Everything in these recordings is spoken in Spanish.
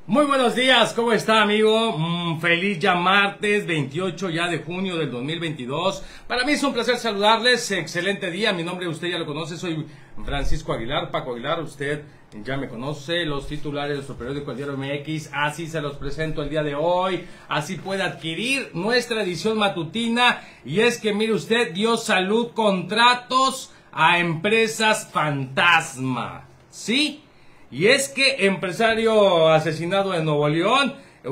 Muy buenos días, ¿cómo está, amigo? Feliz ya martes 28 ya de junio del 2022. Para mí es un placer saludarles, excelente día. Mi nombre usted ya lo conoce, soy Francisco Aguilar, Paco Aguilar, usted ya me conoce. Los titulares de nuestro periódico El Diario MX, así se los presento el día de hoy. Así puede adquirir nuestra edición matutina. Y es que mire usted, dio salud contratos a empresas fantasma, ¿sí? Y es que empresario asesinado en Nuevo León,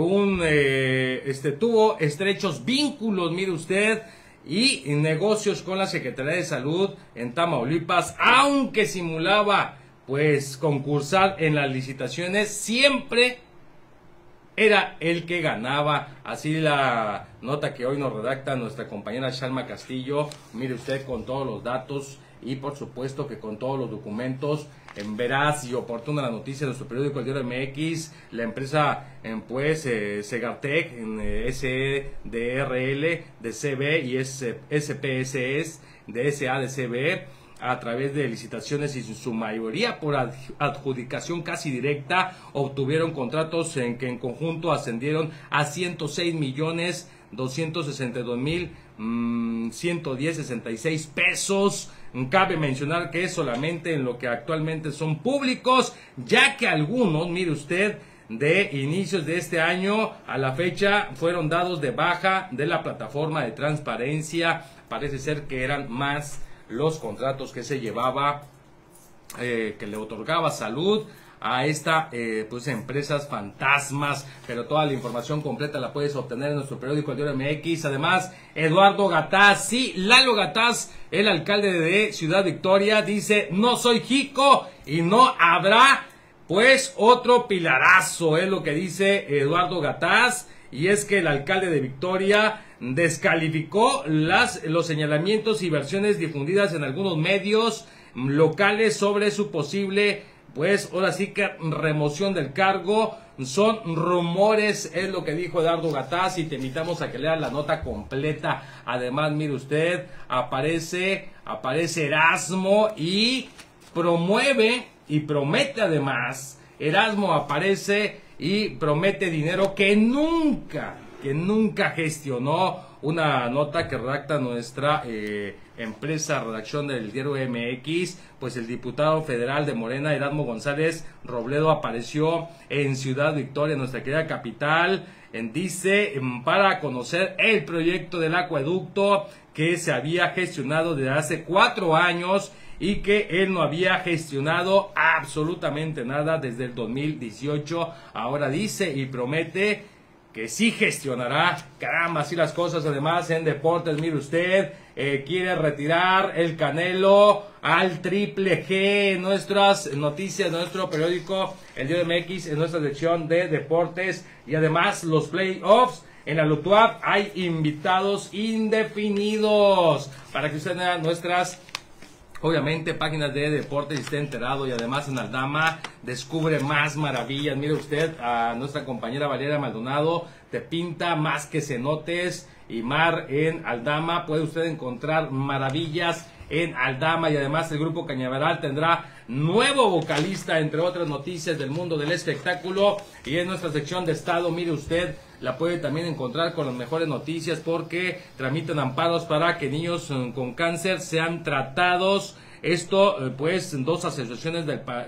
tuvo estrechos vínculos, mire usted, y negocios con la Secretaría de Salud en Tamaulipas, aunque simulaba pues concursar en las licitaciones, siempre era el que ganaba. Así la nota que hoy nos redacta nuestra compañera Shalma Castillo, mire usted, con todos los datos y por supuesto que con todos los documentos. En veraz y oportuna la noticia de nuestro periódico El Diario MX, la empresa Segartec, SDRL de CB y SPSS de SA de CB, a través de licitaciones y su mayoría por adjudicación casi directa, obtuvieron contratos en que en conjunto ascendieron a 106,262,110,66 pesos. Cabe mencionar que es solamente en lo que actualmente son públicos, ya que algunos, mire usted, de inicios de este año a la fecha fueron dados de baja de la plataforma de transparencia. Parece ser que eran más los contratos que se llevaba, que le otorgaba salud a esta pues empresas fantasmas, pero toda la información completa la puedes obtener en nuestro periódico El Diario MX. Además, Eduardo Gataz, sí, Lalo Gataz, el alcalde de Ciudad Victoria, dice: no soy jico y no habrá pues otro pilarazo, es lo que dice Eduardo Gataz. Y es que el alcalde de Victoria descalificó los señalamientos y versiones difundidas en algunos medios locales sobre su posible, pues ahora sí que remoción del cargo. Son rumores, es lo que dijo Eduardo Gataz, y te invitamos a que leas la nota completa. Además, mire usted, aparece Erasmo y promueve y promete, además, Erasmo aparece y promete dinero que nunca gestionó. Una nota que redacta nuestra empresa redacción del Diario MX, pues el diputado federal de Morena, Erasmo González Robledo, apareció en Ciudad Victoria, nuestra querida capital, para conocer el proyecto del acueducto que se había gestionado desde hace 4 años y que él no había gestionado absolutamente nada desde el 2018. Ahora dice y promete que sí gestionará. Caramba, así las cosas. Además, en deportes, mire usted, quiere retirar el Canelo al Triple G. En nuestras noticias de nuestro periódico El Diario MX, en nuestra sección de deportes, y además los playoffs. En la LUTUAP hay invitados indefinidos para que usted vea nuestras, obviamente, páginas de deportes y esté enterado. Y además en Aldama descubre más maravillas. Mire usted, a nuestra compañera Valeria Maldonado te pinta más que cenotes y mar en Aldama. Puede usted encontrar maravillas en Aldama. Y además el grupo Cañaveral tendrá nuevo vocalista, entre otras noticias del mundo del espectáculo. Y en nuestra sección de estado, mire usted, la puede también encontrar con las mejores noticias, porque tramitan amparos para que niños con cáncer sean tratados. Esto, pues, 2 asociaciones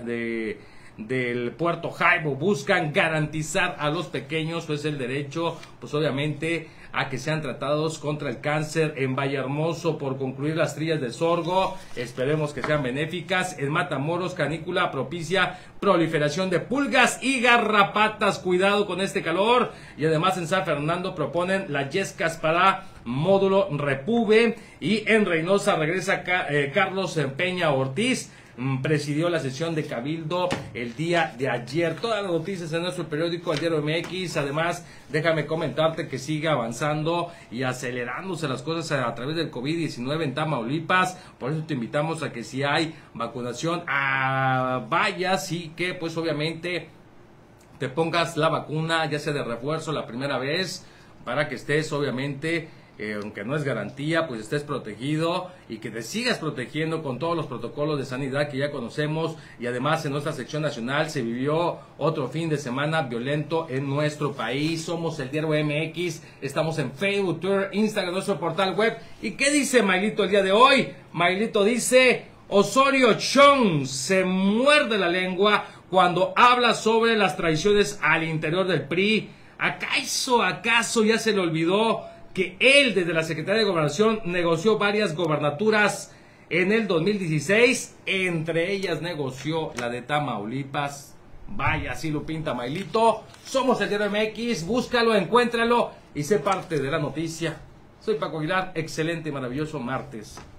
del Puerto Jaibo buscan garantizar a los pequeños, pues, el derecho, pues, obviamente, a que sean tratados contra el cáncer. En Vallehermoso, por concluir las trillas del sorgo, esperemos que sean benéficas. En Matamoros, canícula propicia proliferación de pulgas y garrapatas, cuidado con este calor. Y además en San Fernando proponen las yescas para módulo Repube. Y en Reynosa regresa Carlos Peña Ortiz, presidió la sesión de Cabildo el día de ayer. Todas las noticias en nuestro periódico El Diario MX. Además, déjame comentarte que sigue avanzando y acelerándose las cosas a través del COVID-19 en Tamaulipas. Por eso te invitamos a que, si hay vacunación, vayas, y que pues obviamente te pongas la vacuna, ya sea de refuerzo la primera vez, para que estés obviamente aunque no es garantía, pues estés protegido y que te sigas protegiendo con todos los protocolos de sanidad que ya conocemos. Y además en nuestra sección nacional se vivió otro fin de semana violento en nuestro país. Somos el Diario MX, estamos en Facebook, Twitter, Instagram, nuestro portal web. ¿Y qué dice Mailito el día de hoy? Mailito dice: Osorio Chong se muerde la lengua cuando habla sobre las traiciones al interior del PRI. ¿Acaso ya se le olvidó que él desde la Secretaría de Gobernación negoció varias gobernaturas en el 2016? Entre ellas negoció la de Tamaulipas. Vaya, así lo pinta Mailito. Somos el Diario MX, búscalo, encuéntralo y sé parte de la noticia. Soy Paco Aguilar, excelente y maravilloso martes.